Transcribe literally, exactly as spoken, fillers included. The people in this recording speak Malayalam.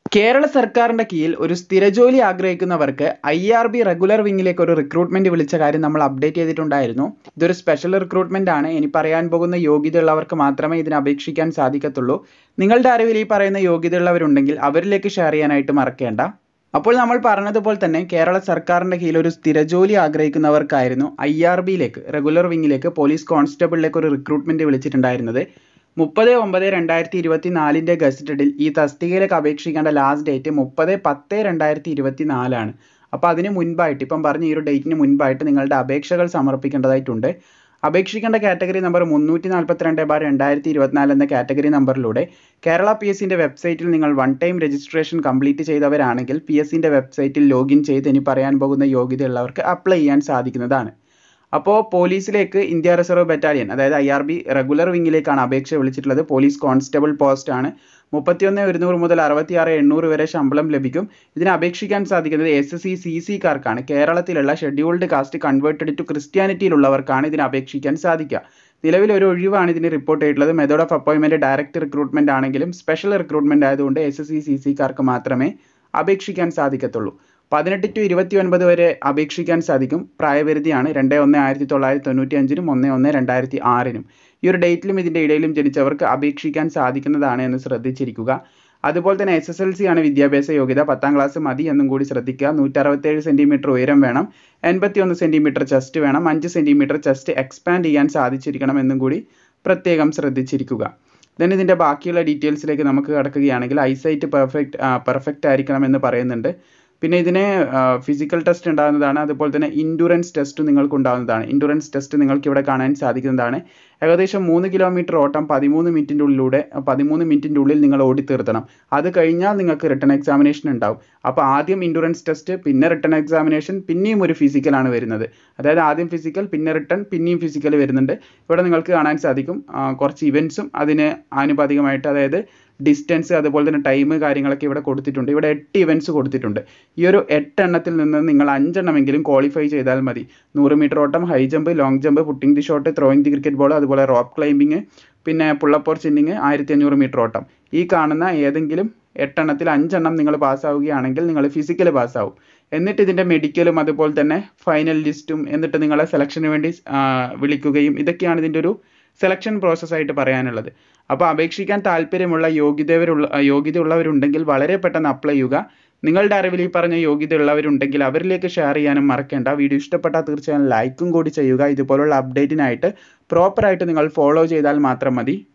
കേരള സർക്കാരിന്റെ കീഴിൽ ഒരു സ്ഥിരജോലി ആഗ്രഹിക്കുന്നവർക്ക് ഐ ആർ ബി റെഗുലർ വിങ്ങിലേക്ക് ഒരു റിക്രൂട്ട്മെന്റ് വിളിച്ച കാര്യം നമ്മൾ അപ്ഡേറ്റ് ചെയ്തിട്ടുണ്ടായിരുന്നു. ഇതൊരു സ്പെഷ്യൽ റിക്രൂട്ട്മെന്റ് ആണ്. ഇനി പറയാൻ പോകുന്ന യോഗ്യതയുള്ളവർക്ക് മാത്രമേ ഇതിന് അപേക്ഷിക്കാൻ സാധിക്കത്തുള്ളൂ. നിങ്ങളുടെ അറിവിൽ ഈ പറയുന്ന യോഗ്യതയുള്ളവരുണ്ടെങ്കിൽ അവരിലേക്ക് ഷെയർ ചെയ്യാനായിട്ട് മറക്കേണ്ട. അപ്പോൾ നമ്മൾ പറഞ്ഞതുപോലെ തന്നെ കേരള സർക്കാരിന്റെ കീഴിൽ ഒരു സ്ഥിരജോലി ആഗ്രഹിക്കുന്നവർക്കായിരുന്നു ഐ ആർ ബിയിലേക്ക് റെഗുലർ വിങ്ങിലേക്ക് പോലീസ് കോൺസ്റ്റബിളിലേക്ക് ഒരു റിക്രൂട്ട്മെന്റ് വിളിച്ചിട്ടുണ്ടായിരുന്നത്. മുപ്പത് ഒമ്പത് രണ്ടായിരത്തി ഇരുപത്തി നാലിൻ്റെ ഗസറ്റഡിൽ ഈ തസ്തികയിലേക്ക് അപേക്ഷിക്കേണ്ട ലാസ്റ്റ് ഡേറ്റ് മുപ്പത് പത്ത് രണ്ടായിരത്തി ഇരുപത്തി നാലാണ്. അപ്പോൾ അതിന് മുൻപായിട്ട് ഇപ്പം പറഞ്ഞ ഈ ഒരു ഡേറ്റിന് മുൻപായിട്ട് നിങ്ങളുടെ അപേക്ഷകൾ സമർപ്പിക്കേണ്ടതായിട്ടുണ്ട്. അപേക്ഷിക്കേണ്ട കാറ്റഗറി നമ്പർ മുന്നൂറ്റി നാൽപ്പത്തിരണ്ട് ബാർ രണ്ടായിരത്തി ഇരുപത്തിനാല് എന്ന കാറ്റഗറി നമ്പറിലൂടെ കേരള പി എസ് സിൻ്റെ വെബ്സൈറ്റിൽ നിങ്ങൾ വൺ ടൈം രജിസ്ട്രേഷൻ കംപ്ലീറ്റ് ചെയ്തവരാണെങ്കിൽ പി എസ് സിൻ്റെ വെബ്സൈറ്റിൽ ലോഗിൻ ചെയ്ത് ഇനി പറയാൻ പോകുന്ന യോഗ്യതയുള്ളവർക്ക് അപ്ലൈ ചെയ്യാൻ സാധിക്കുന്നതാണ്. അപ്പോൾ പോലീസിലേക്ക് ഇന്ത്യ റിസർവ് ബറ്റാലിയൻ അതായത് ഐ ആർ ബി റെഗുലർ വിങ്ങിലേക്കാണ് അപേക്ഷ വിളിച്ചിട്ടുള്ളത്. പോലീസ് കോൺസ്റ്റബിൾ പോസ്റ്റ് ആണ്. മുപ്പത്തിയൊന്ന് ഒരുന്നൂറ് മുതൽ അറുപത്തി ആറ് എണ്ണൂറ് വരെ ശമ്പളം ലഭിക്കും. ഇതിന് അപേക്ഷിക്കാൻ സാധിക്കുന്നത് എസ് എസ് സി സി സിക്കാർക്കാണ്. കേരളത്തിലുള്ള ഷെഡ്യൂൾഡ് കാസ്റ്റ് കൺവേർട്ടഡ് ടു ക്രിസ്ത്യാനിറ്റിയിലുള്ളവർക്കാണ് ഇതിന് അപേക്ഷിക്കാൻ സാധിക്കുക. നിലവിൽ ഒരു ഒഴിവാണ് ഇതിന് റിപ്പോർട്ട് ചെയ്തിട്ടുള്ളത്. Method of appointment direct recruitment ആണെങ്കിലും സ്പെഷ്യൽ റിക്രൂട്ട്മെന്റ് ആയതുകൊണ്ട് എസ് എസ് സി സി സിക്കാർക്ക് മാത്രമേ അപേക്ഷിക്കാൻ സാധിക്കത്തുള്ളൂ. പതിനെട്ട് ടു ഇരുപത്തി ഒൻപത് വരെ അപേക്ഷിക്കാൻ സാധിക്കും. പ്രായപരിധിയാണ് രണ്ട് ഒന്ന് ആയിരത്തി തൊള്ളായിരത്തി തൊണ്ണൂറ്റി അഞ്ചിനും ഒന്ന് ഒന്ന് രണ്ടായിരത്തി ആറിനും. ഈ ഒരു ഡേറ്റിലും ഇതിൻ്റെ ഇടയിലും ജനിച്ചവർക്ക് അപേക്ഷിക്കാൻ സാധിക്കുന്നതാണ് എന്ന് ശ്രദ്ധിച്ചിരിക്കുക. അതുപോലെ തന്നെ എസ് എസ് എൽ സി ആണ് വിദ്യാഭ്യാസ യോഗ്യത. പത്താം ക്ലാസ് മതി എന്നും കൂടി ശ്രദ്ധിക്കുക. നൂറ്റി അറുപത്തേഴ് സെൻറ്റിമീറ്റർ ഉയരം വേണം. എൺപത്തി ഒന്ന് സെൻറ്റിമീറ്റർ ചെസ്റ്റ് വേണം. അഞ്ച് സെൻറ്റിമീറ്റർ ചെസ്റ്റ് എക്സ്പാൻഡ് ചെയ്യാൻ സാധിച്ചിരിക്കണം എന്നും കൂടി പ്രത്യേകം ശ്രദ്ധിച്ചിരിക്കുക. ദെൻ ഇതിൻ്റെ ബാക്കിയുള്ള ഡീറ്റെയിൽസിലേക്ക് നമുക്ക് കടക്കുകയാണെങ്കിൽ ഐസൈറ്റ് പെർഫെക്റ്റ് പെർഫെക്റ്റ് ആയിരിക്കണം എന്ന് പറയുന്നുണ്ട്. പിന്നെ ഇതിന് ഫിസിക്കൽ ടെസ്റ്റ് ഉണ്ടാകുന്നതാണ്. അതുപോലെ തന്നെ ഇൻഡുറൻസ് ടെസ്റ്റ് നിങ്ങൾക്ക് ഉണ്ടാകുന്നതാണ്. ഇൻഡുറൻസ് ടെസ്റ്റ് നിങ്ങൾക്ക് ഇവിടെ കാണാൻ സാധിക്കുന്നതാണ്. ഏകദേശം മൂന്ന് കിലോമീറ്റർ ഓട്ടം പതിമൂന്ന് മിനിറ്റിൻ്റെ ഉള്ളിലൂടെ പതിമൂന്ന് മിനിറ്റിൻ്റെ ഉള്ളിൽ നിങ്ങൾ ഓടി തീർത്തണം. അത് കഴിഞ്ഞാൽ നിങ്ങൾക്ക് റിട്ടൺ എക്സാമിനേഷൻ ഉണ്ടാവും. അപ്പോൾ ആദ്യം ഇൻഡുറൻസ് ടെസ്റ്റ്, പിന്നെ റിട്ടൺ എക്സാമിനേഷൻ, പിന്നെയും ഒരു ഫിസിക്കലാണ് വരുന്നത്. അതായത് ആദ്യം ഫിസിക്കൽ, പിന്നെ റിട്ടൺ, പിന്നെയും ഫിസിക്കൽ വരുന്നുണ്ട്. ഇവിടെ നിങ്ങൾക്ക് കാണാൻ സാധിക്കും കുറച്ച് ഇവൻറ്റ്സും അതിന് ആനുപാതികമായിട്ട്, അതായത് ഡിസ്റ്റൻസ് അതുപോലെ തന്നെ ടൈം കാര്യങ്ങളൊക്കെ ഇവിടെ കൊടുത്തിട്ടുണ്ട്. ഇവിടെ എട്ട് ഇവൻറ്റ്സ് കൊടുത്തിട്ടുണ്ട്. ഈ ഒരു എട്ട് എണ്ണത്തിൽ നിന്ന് നിങ്ങൾ അഞ്ചെണ്ണമെങ്കിലും ക്വാളിഫൈ ചെയ്താൽ മതി. നൂറ് മീറ്റർ ഓട്ടം, high jump, long jump, putting the shot, throwing the cricket ball, അതുപോലെ റോപ്പ് ക്ലൈമ്പിങ്, പിന്നെ പുള്ളപ്പ് ഓർ ചിന്നിങ്, ആയിരത്തി അഞ്ഞൂറ് മീറ്റർ ഓട്ടം. ഈ കാണുന്ന ഏതെങ്കിലും എട്ടെണ്ണത്തിൽ അഞ്ചെണ്ണം നിങ്ങൾ പാസ്സാവുകയാണെങ്കിൽ നിങ്ങൾ ഫിസിക്കൽ പാസ്സാവും. എന്നിട്ട് ഇതിൻ്റെ മെഡിക്കലും അതുപോലെ തന്നെ ഫൈനൽ ലിസ്റ്റും എന്നിട്ട് നിങ്ങളെ സെലക്ഷന് വേണ്ടി വിളിക്കുകയും, ഇതൊക്കെയാണ് ഇതിൻ്റെ ഒരു സെലക്ഷൻ പ്രോസസ്സായിട്ട് പറയാനുള്ളത്. അപ്പോൾ അപേക്ഷിക്കാൻ താല്പര്യമുള്ള യോഗ്യതയുള്ള യോഗ്യതയുള്ളവരുണ്ടെങ്കിൽ വളരെ പെട്ടെന്ന് അപ്ലൈ ചെയ്യുക. നിങ്ങളുടെ അറിവിൽ ഈ പറഞ്ഞ യോഗ്യതയുള്ളവരുണ്ടെങ്കിൽ അവരിലേക്ക് ഷെയർ ചെയ്യാനും മറക്കേണ്ട. വീഡിയോ ഇഷ്ടപ്പെട്ടാൽ തീർച്ചയായും ലൈക്കും കൂടി ചെയ്യുക. ഇതുപോലുള്ള അപ്ഡേറ്റിനായിട്ട് പ്രോപ്പറായിട്ട് നിങ്ങൾ ഫോളോ ചെയ്താൽ മാത്രം മതി.